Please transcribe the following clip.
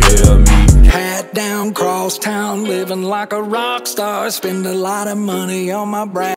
yeah, me. Hat down, cross town, living like a rock star. Spend a lot of money on my brand.